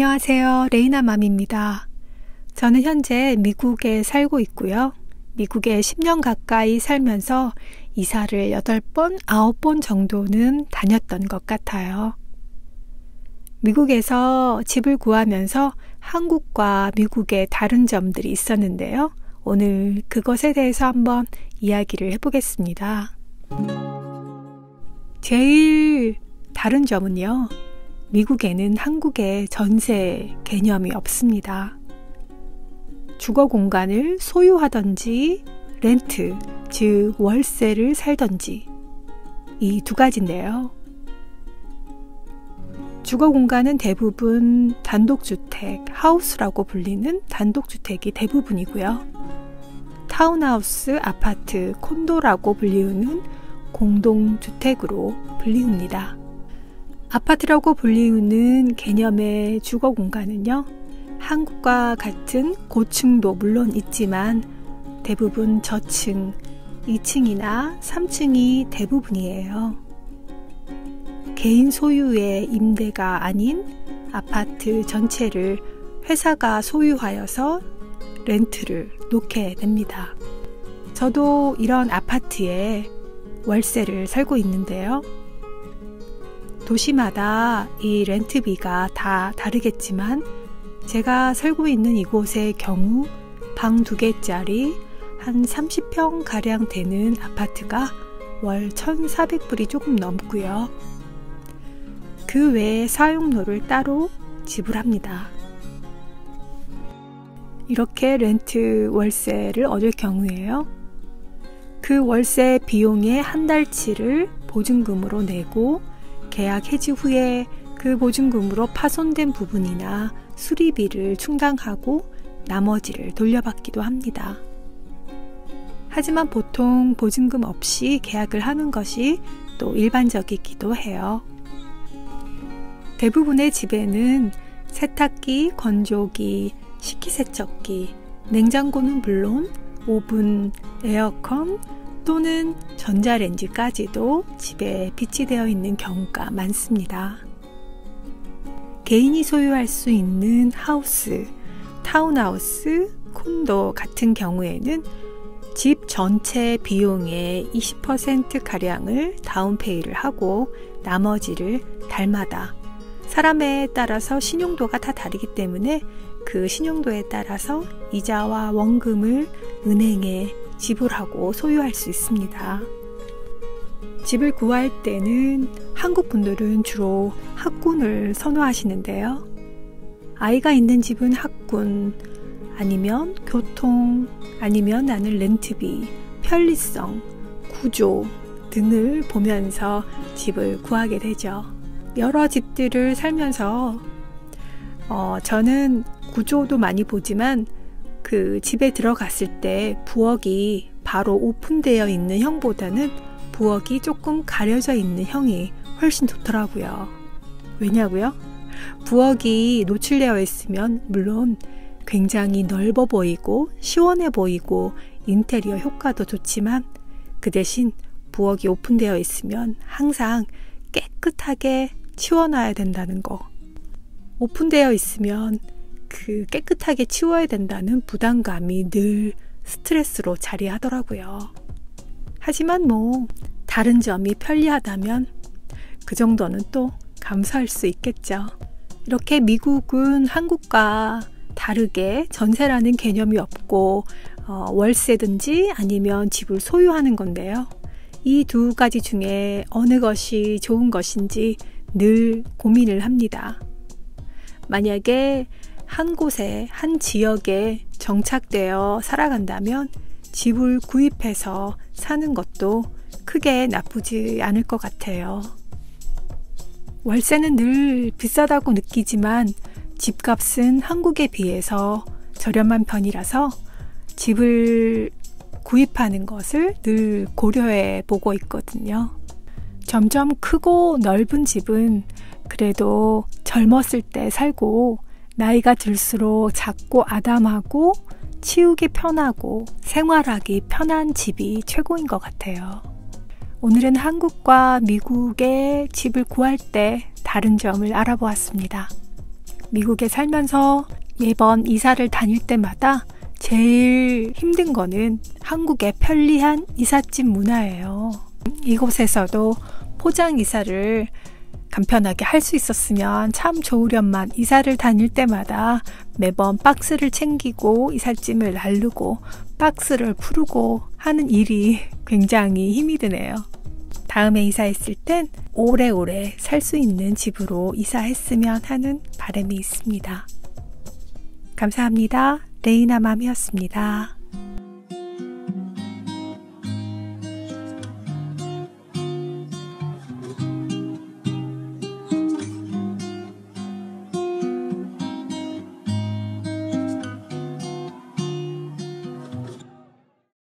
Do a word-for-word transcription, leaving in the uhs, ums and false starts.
안녕하세요. 레이나맘입니다. 저는 현재 미국에 살고 있고요. 미국에 십 년 가까이 살면서 이사를 여덟 번, 아홉 번 정도는 다녔던 것 같아요. 미국에서 집을 구하면서 한국과 미국의 다른 점들이 있었는데요. 오늘 그것에 대해서 한번 이야기를 해보겠습니다. 제일 다른 점은요. 미국에는 한국의 전세 개념이 없습니다. 주거 공간을 소유하던지 렌트, 즉 월세를 살던지 이 두 가지인데요. 주거 공간은 대부분 단독주택, 하우스라고 불리는 단독주택이 대부분이고요. 타운하우스, 아파트, 콘도라고 불리우는 공동주택으로 불리웁니다. 아파트라고 불리우는 개념의 주거 공간은요. 한국과 같은 고층도 물론 있지만 대부분 저층, 이 층이나 삼 층이 대부분이에요. 개인 소유의 임대가 아닌 아파트 전체를 회사가 소유하여서 렌트를 놓게 됩니다. 저도 이런 아파트에 월세를 살고 있는데요. 도시마다 이 렌트비가 다 다르겠지만 제가 살고 있는 이곳의 경우 방 두 개짜리 한 삼십 평 가량 되는 아파트가 월 천사백 불이 조금 넘고요. 그 외에 사용료를 따로 지불합니다. 이렇게 렌트 월세를 얻을 경우에요. 그 월세 비용의 한 달치를 보증금으로 내고 계약 해지 후에 그 보증금으로 파손된 부분이나 수리비를 충당하고 나머지를 돌려받기도 합니다. 하지만 보통 보증금 없이 계약을 하는 것이 또 일반적이기도 해요. 대부분의 집에는 세탁기, 건조기, 식기세척기, 냉장고는 물론 오븐, 에어컨 또는 전자레인지까지도 집에 비치되어 있는 경우가 많습니다. 개인이 소유할 수 있는 하우스, 타운하우스, 콘도 같은 경우에는 집 전체 비용의 이십 퍼센트가량을 다운페이를 하고 나머지를 달마다 사람에 따라서 신용도가 다 다르기 때문에 그 신용도에 따라서 이자와 원금을 은행에 지불하고 소유할 수 있습니다. 집을 구할 때는 한국 분들은 주로 학군을 선호하시는데요. 아이가 있는 집은 학군, 아니면 교통, 아니면 나는 렌트비, 편리성, 구조 등을 보면서 집을 구하게 되죠. 여러 집들을 살면서 어, 저는 구조도 많이 보지만 그 집에 들어갔을 때 부엌이 바로 오픈되어 있는 형보다는 부엌이 조금 가려져 있는 형이 훨씬 좋더라고요. 왜냐고요? 부엌이 노출되어 있으면 물론 굉장히 넓어 보이고 시원해 보이고 인테리어 효과도 좋지만 그 대신 부엌이 오픈되어 있으면 항상 깨끗하게 치워놔야 된다는 거. 오픈되어 있으면 그 깨끗하게 치워야 된다는 부담감이 늘 스트레스로 자리하더라고요. 하지만 뭐 다른 점이 편리하다면 그 정도는 또 감사할 수 있겠죠. 이렇게 미국은 한국과 다르게 전세라는 개념이 없고 어, 월세든지 아니면 집을 소유하는 건데요. 이 두 가지 중에 어느 것이 좋은 것인지 늘 고민을 합니다. 만약에 한 곳에, 한 지역에 정착되어 살아간다면 집을 구입해서 사는 것도 크게 나쁘지 않을 것 같아요. 월세는 늘 비싸다고 느끼지만 집값은 한국에 비해서 저렴한 편이라서 집을 구입하는 것을 늘 고려해 보고 있거든요. 점점 크고 넓은 집은 그래도 젊었을 때 살고 나이가 들수록 작고 아담하고 치우기 편하고 생활하기 편한 집이 최고인 것 같아요. 오늘은 한국과 미국의 집을 구할 때 다른 점을 알아보았습니다. 미국에 살면서 매번 이사를 다닐 때마다 제일 힘든 거는 한국의 편리한 이삿짐 문화예요. 이곳에서도 포장 이사를 간편하게 할 수 있었으면 참 좋으련만 이사를 다닐 때마다 매번 박스를 챙기고 이삿짐을 나르고 박스를 풀고 하는 일이 굉장히 힘이 드네요. 다음에 이사했을 땐 오래오래 살 수 있는 집으로 이사했으면 하는 바람이 있습니다. 감사합니다. 레이나맘이었습니다.